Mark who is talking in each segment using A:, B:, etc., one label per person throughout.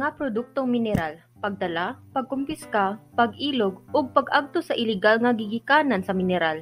A: nga produktong mineral, pagdala, pagkumpiska, pag-ilog ug pag-agto sa iligal nga gigikanan sa mineral.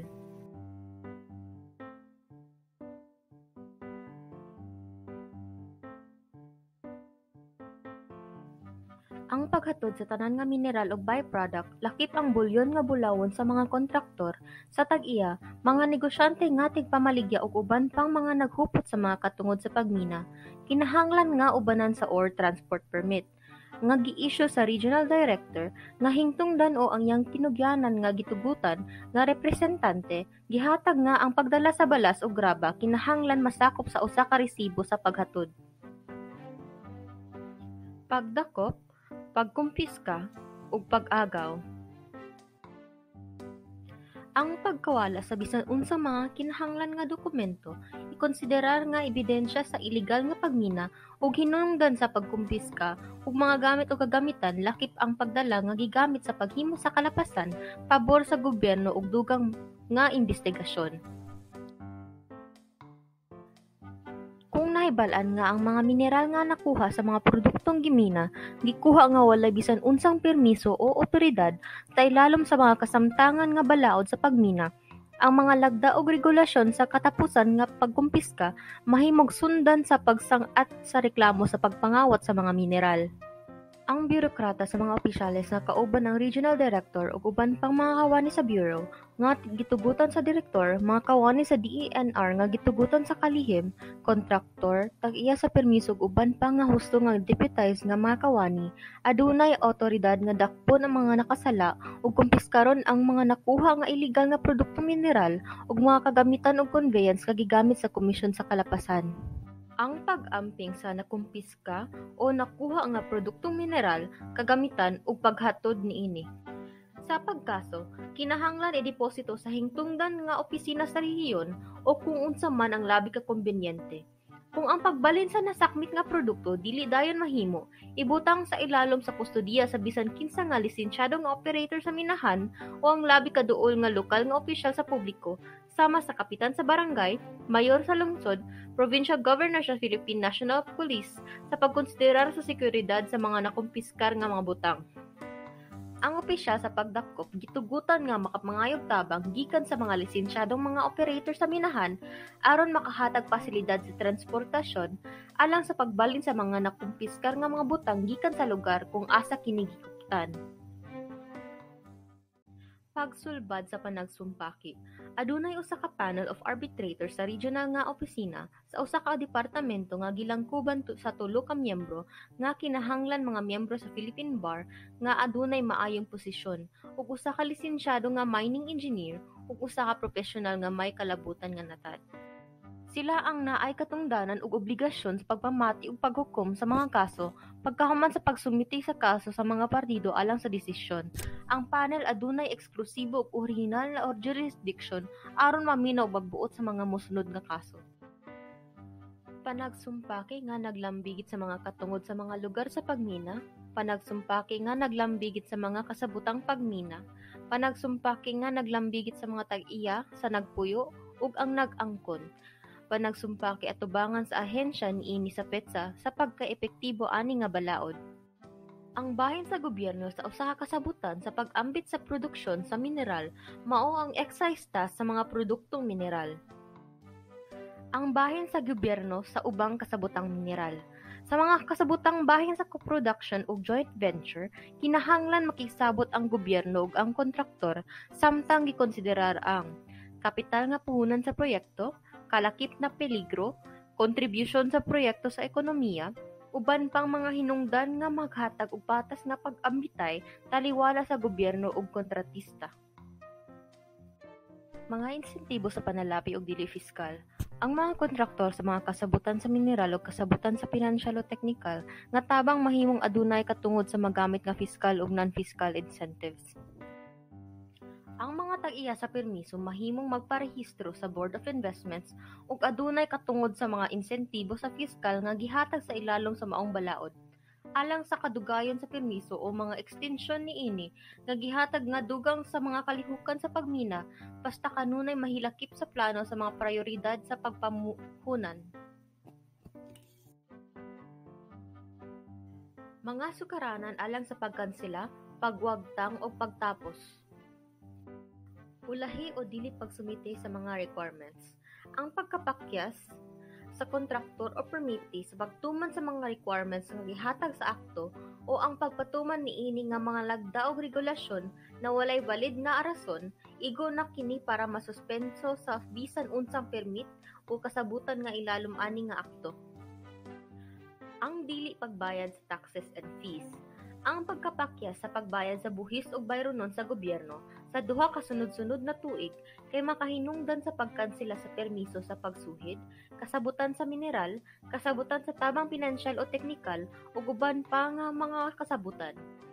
A: Ang paghatod sa tanan nga mineral ug byproduct lakip ang bulyon nga bulawon sa mga kontraktor, sa tag-iya, mga negosyante nga tigpamaligya ug uban pang mga naghupot sa mga katungod sa pagmina, kinahanglan nga ubanan sa ore transport permit nga gi-issue sa regional director nga hingtungdan o ang iyang tinugyanan nga gitugutan nga representante gihatag nga ang pagdala sa balas ug graba kinahanglan masakop sa usa ka resibo sa paghatod. Pagdakop, pagkumpiska, ug pag-agaw. Ang pagkawala sa bisan unsang mga kinahanglan nga dokumento ikonsiderar nga ebidensya sa iligal nga pagmina ug hinungdan sa pagkumpiska ug mga gamit o kagamitan lakip ang pagdala nga gigamit sa paghimo sa kalapasan pabor sa gobyerno ug dugang nga imbestigasyon. Kung nahibal-an nga ang mga mineral nga nakuha sa mga produktong gimina gikuha nga walay bisan unsang permiso o otoridad sa ilalom sa mga kasamtangan nga balaod sa pagmina, ang mga lagda ug regulasyon sa katapusan nga pagkumpiska mahimong sundan sa pagsang-at sa reklamo sa pagpangawat sa mga mineral. Ang byurokrata sa mga opisyales nga kauban ng regional director ug uban pang mga kawani sa bureau nga gitugutan sa direktor, mga kawani sa DENR nga gitugutan sa kalihim, kontraktor, tag-iya sa permiso ug uban pa nga husto nga deputize nga mga kawani, adunay awtoridad nga dakpon ang mga nakasala ug kumpiskaron ang mga nakuha nga iligal nga produktong mineral ug mga kagamitan ug conveyance nga gigamit sa komisyon sa kalapasan. Ang pag-amping sa nakumpiska o nakuha nga produktong mineral, kagamitan ug paghatod niini. Sa pagkaso, kinahanglan i-deposito sa hingtungdan nga opisina sa rehiyon o kung unsa man ang labi ka kombenyente. Kung ang pagbalin sa nasakmit nga produkto dili dayon mahimo, ibutang sa ilalom sa kustodiya sa bisan kinsa nga lisensyado nga operator sa minahan o ang labi ka duol nga lokal nga opisyal sa publiko, sama sa kapitan sa barangay, mayor sa lungsod, provincial governor sa Philippine National Police sa pagkonsiderar sa seguridad sa mga nakumpiskar nga mga butang. Ang opisyal sa pagdakop gitugutan nga makapangayog tabang gikan sa mga lisensyadong mga operator sa minahan aron makahatag pasilidad sa transportasyon alang sa pagbalin sa mga nakumpiskar nga mga butang gikan sa lugar kung asa kini gikuptan. Pagsulbad sa panagsumpaki. Adunay usa ka panel of arbitrators sa regional nga opisina sa usa ka departamento nga gilangkuban sa 3 ka miyembro nga kinahanglan mga miyembro sa Philippine Bar nga adunay maayong posisyon ug usa ka lisensyado nga mining engineer ug usa ka professional nga may kalabutan nga natad. Sila ang naay katungdanan ug obligasyon sa pagpamati ug paghukom sa mga kaso pagkahuman sa pagsumiti sa kaso sa mga partido alang sa desisyon. Ang panel adunay eksklusibo ug orihinal na jurisdiction aron maminaw ug magbuot sa mga mosunod nga kaso. Panagsumpaki nga naglambigit sa mga katungod sa mga lugar sa pagmina, panagsumpaki nga naglambigit sa mga kasabutang pagmina, panagsumpaki nga naglambigit sa mga tag-iya, sa nagpuyo ug ang nag-angkon, panagsumpaki atubangan sa ahensya niini sa petsa sa pagka-epektibo ani nga balaod. Ang bahin sa gobyerno sa usa ka kasabutan sa pag-ambit sa produksyon sa mineral mao ang excise tax sa mga produktong mineral. Ang bahin sa gobyerno sa ubang kasabutang mineral. Sa mga kasabutang bahin sa co-production o joint venture, kinahanglan makisabot ang gobyerno ug ang kontraktor samtang gikonsiderar ang kapital nga puhunan sa proyekto, kalakip na peligro, kontribusyon sa proyekto sa ekonomiya, uban pang mga hinungdan nga maghatag og patas nga pag-ambitay taliwala sa gobyerno ug kontratista. Mga insentibo sa panalapi ug dili fiskal. Ang mga kontraktor sa mga kasabutan sa mineral ug kasabutan sa pinansyal o teknikal nga tabang mahimong adunay katungod sa magamit nga fiskal ug non-fiscal incentives. Ang mga tag-iya sa permiso mahimong magparehistro sa Board of Investments ug adunay katungod sa mga insentibo sa fiskal nga gihatag sa ilalom sa maong balaod. Alang sa kadugayon sa permiso o mga ekstensyon niini nga gihatag nga dugang sa mga kalihukan sa pagmina basta kanunay mahilakip sa plano sa mga prayoridad sa pagpamuhunan. Mga sukaranan alang sa pagkansela, pagwagtang o pagtapos. Ulahi o dili pagsumite sa mga requirements. Ang pagkapakyas sa kontraktor o permiti sa pagtuman sa mga requirements nga gihatag sa akto o ang pagpatuman niini nga mga lagda o regulasyon na walay valid nga rason, igo na kini para masuspenso sa bisan unsang permit o kasabutan nga ilalom ani nga akto. Ang dili pagbayad sa taxes and fees. Ang pagkapakyas sa pagbayad sa buhis ug bayronon sa gobyerno sa duha ka sunod-sunod na tuig kay makahinungdan sa pagkansela sa permiso sa pagsuhid, kasabutan sa mineral, kasabutan sa tabang pinansyal o teknikal ug uban pa nga mga kasabutan.